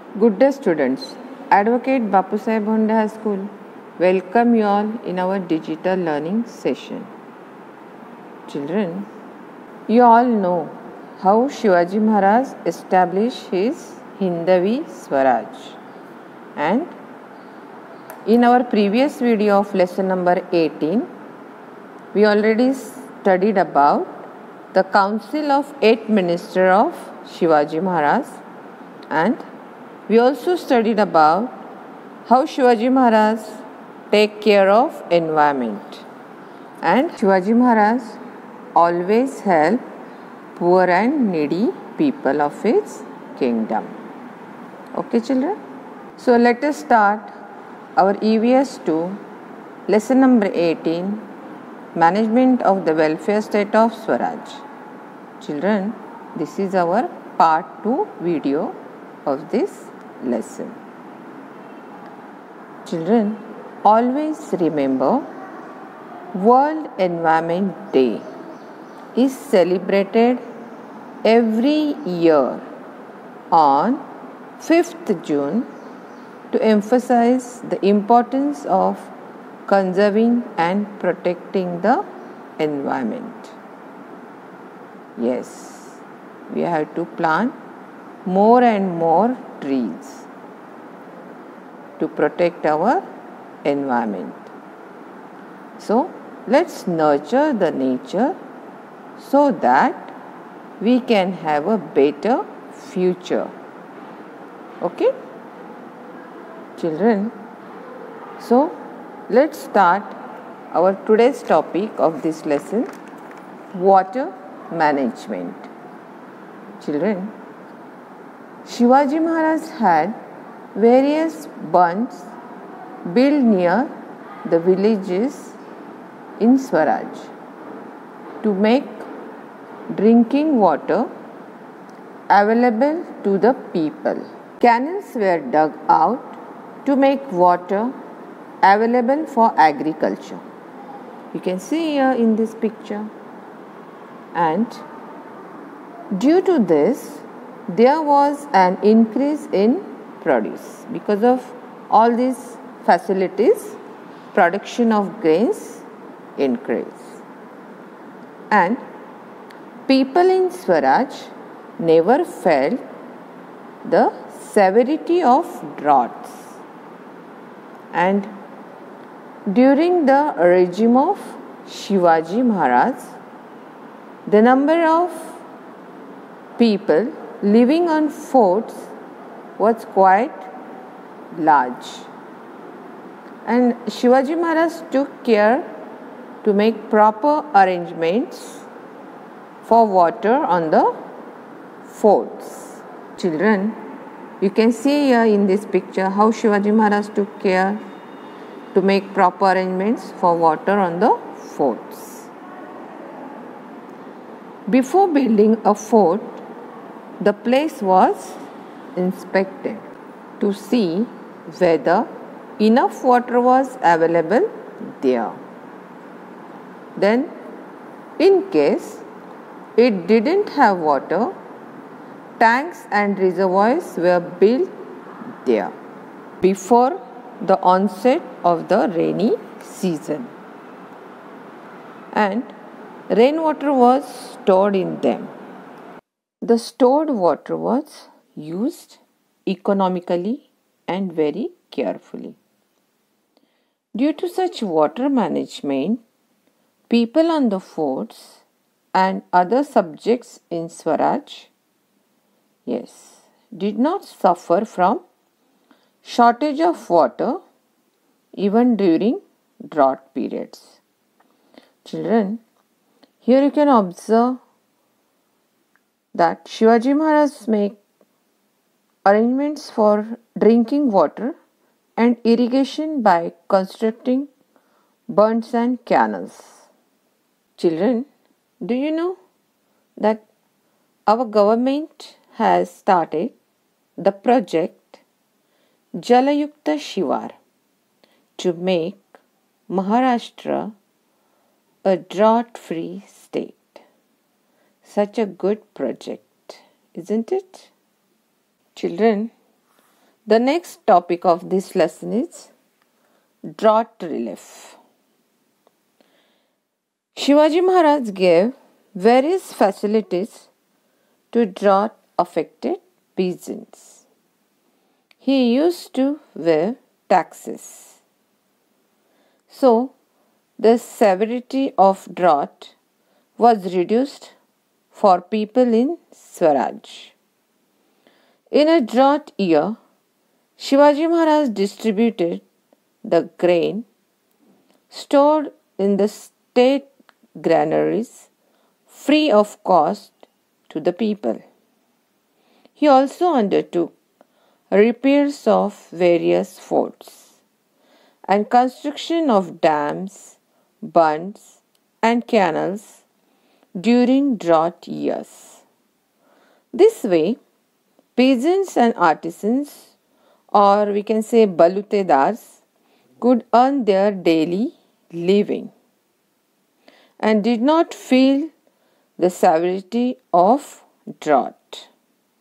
Good day students, Advocate Bapusaheb Bhonde High School welcome you all in our digital learning session. Children, you all know how Shivaji Maharaj established his Hindavi Swaraj, and in our previous video of lesson number 18 we already studied about the council of 8 ministers of Shivaji Maharaj, and we also studied about how Shivaji Maharaj take care of environment, and Shivaji Maharaj always help poor and needy people of his kingdom. Okay children, so let us start our EVS 2 lesson number 18, management of the welfare state of Swaraj. Children, this is our part 2 video of this lesson. Children, always remember World Environment Day is celebrated every year on 5th June to emphasize the importance of conserving and protecting the environment. Yes, we have to plant more and more trees to protect our environment. So, let's nurture the nature so that we can have a better future. Okay? Children, so let's start our today's topic of this lesson, water management. Children, Shivaji Maharaj had various bunds built near the villages in Swaraj to make drinking water available to the people. Canals were dug out to make water available for agriculture. You can see here in this picture. And due to this, there was an increase in produce. Because of all these facilities, production of grains increased. And people in Swaraj never felt the severity of droughts. And during the regime of Shivaji Maharaj, the number of people living on forts was quite large, and Shivaji Maharaj took care to make proper arrangements for water on the forts. Children, you can see here in this picture how Shivaji Maharaj took care to make proper arrangements for water on the forts. Before building a fort, the place was inspected to see whether enough water was available there. Then, in case it didn't have water, tanks and reservoirs were built there before the onset of the rainy season, and rainwater was stored in them. The stored water was used economically and very carefully. Due to such water management, people on the forts and other subjects in Swaraj, did not suffer from shortage of water even during drought periods. Children, here you can observe that Shivaji Maharaj make arrangements for drinking water and irrigation by constructing bunds and canals. Children, do you know that our government has started the project Jalayukta Shivar to make Maharashtra a drought-free state. Such a good project, isn't it? Children, The next topic of this lesson is drought relief. Shivaji Maharaj gave various facilities to drought affected peasants. He used to waive taxes. So, the severity of drought was reduced for people in Swaraj. In a drought year, Shivaji Maharaj distributed the grain stored in the state granaries free of cost to the people. He also undertook repairs of various forts and construction of dams, bunds and canals during drought years. This way, peasants and artisans, or we can say balutedars, could earn their daily living and did not feel the severity of drought.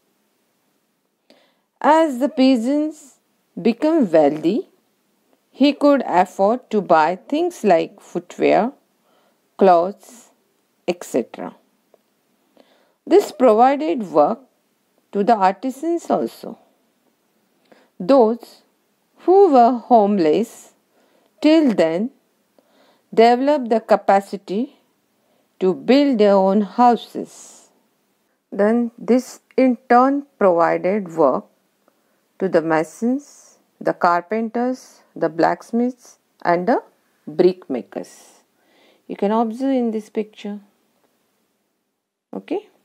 As the peasants became wealthy, he could afford to buy things like footwear, clothes, etc. This provided work to the artisans also. Those who were homeless till then developed the capacity to build their own houses. Then this in turn provided work to the masons, the carpenters, the blacksmiths and the brickmakers. You can observe in this picture. Okay.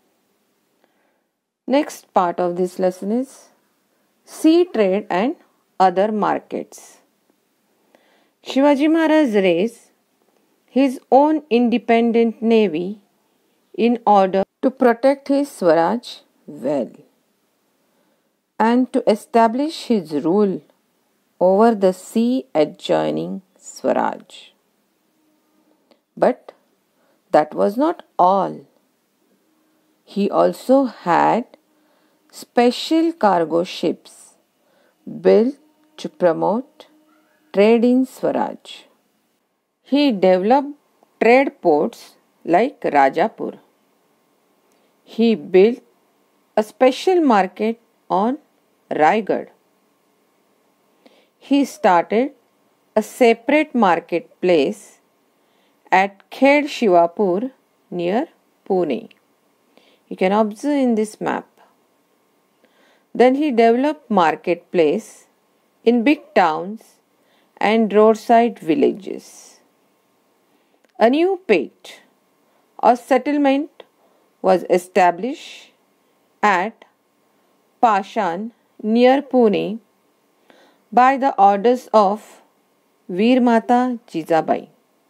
Next part of this lesson is sea trade and other markets. Shivaji Maharaj raised his own independent navy in order to protect his Swaraj well and to establish his rule over the sea adjoining Swaraj. But that was not all. He also had special cargo ships built to promote trade in Swaraj. He developed trade ports like Rajapur. He built a special market on Raigad. He started a separate marketplace at Khed Shivapur near Pune. You can observe in this map. Then he developed marketplace in big towns and roadside villages. A new pet or settlement was established at Pashan near Pune by the orders of Veer Mata Jijabai.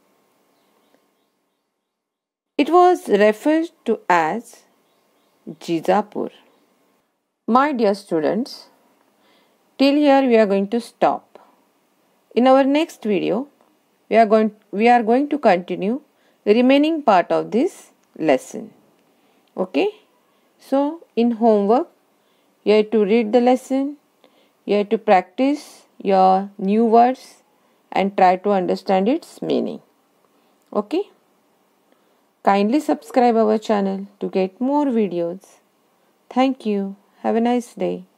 It was referred to as Jijapur. My dear students, till here we are going to stop. In our next video, we are going to continue the remaining part of this lesson. Okay? So, in homework, you have to read the lesson, you have to practice your new words and try to understand its meaning. Okay? Kindly subscribe our channel to get more videos. Thank you. Have a nice day.